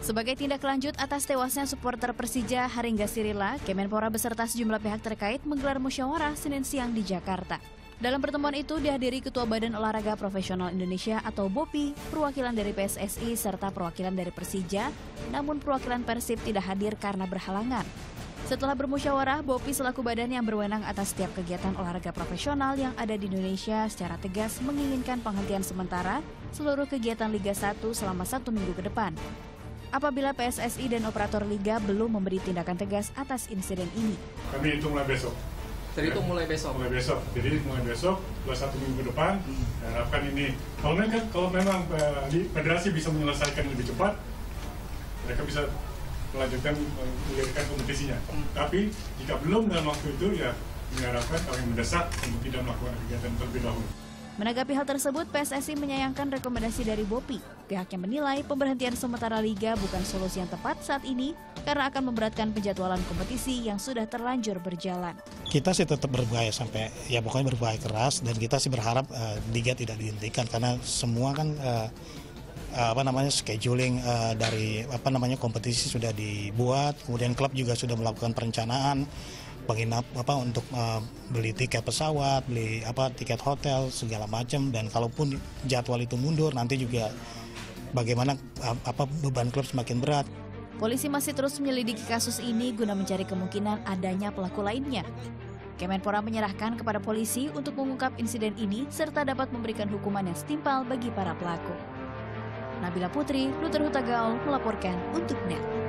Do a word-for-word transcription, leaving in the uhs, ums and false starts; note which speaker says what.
Speaker 1: Sebagai tindak lanjut atas tewasnya supporter Persija Haringga Sirila, Kemenpora beserta sejumlah pihak terkait menggelar musyawarah Senin siang di Jakarta. Dalam pertemuan itu dihadiri Ketua Badan Olahraga Profesional Indonesia atau B O P I, perwakilan dari P S S I serta perwakilan dari Persija, namun perwakilan Persib tidak hadir karena berhalangan. Setelah bermusyawarah, B O P I selaku badan yang berwenang atas setiap kegiatan olahraga profesional yang ada di Indonesia secara tegas menginginkan penghentian sementara seluruh kegiatan Liga satu selama satu minggu ke depan. Apabila P S S I dan operator Liga belum memberi tindakan tegas atas insiden ini.
Speaker 2: Kami hitung mulai besok.
Speaker 3: Terhitung mulai besok?
Speaker 2: Mulai besok. Jadi mulai besok, setelah satu minggu ke depan, hmm. harapkan ini. Kalau memang, kalau memang federasi bisa menyelesaikan lebih cepat, mereka bisa melanjutkan menggulirkan kompetisinya. Hmm. Tapi jika belum dalam waktu itu, ya diharapkan kami mendesak untuk tidak melakukan kegiatan terlebih dahulu.
Speaker 1: Menanggapi hal tersebut, P S S I menyayangkan rekomendasi dari B O P I. Pihaknya menilai pemberhentian sementara Liga bukan solusi yang tepat saat ini karena akan memberatkan penjadwalan kompetisi yang sudah terlanjur berjalan.
Speaker 4: Kita sih tetap berbahaya sampai, ya pokoknya berbahaya keras, dan kita sih berharap uh, Liga tidak dihentikan karena semua kan uh, apa namanya scheduling uh, dari apa namanya kompetisi sudah dibuat, kemudian klub juga sudah melakukan perencanaan penginap apa untuk uh, beli tiket pesawat, beli apa tiket hotel segala macam, dan kalaupun jadwal itu mundur nanti juga bagaimana uh, apa beban klub semakin berat.
Speaker 1: Polisi masih terus menyelidiki kasus ini guna mencari kemungkinan adanya pelaku lainnya. Kemenpora menyerahkan kepada polisi untuk mengungkap insiden ini serta dapat memberikan hukuman yang setimpal bagi para pelaku. Nabila Putri, Luther Hutagaul melaporkan untuk N E T.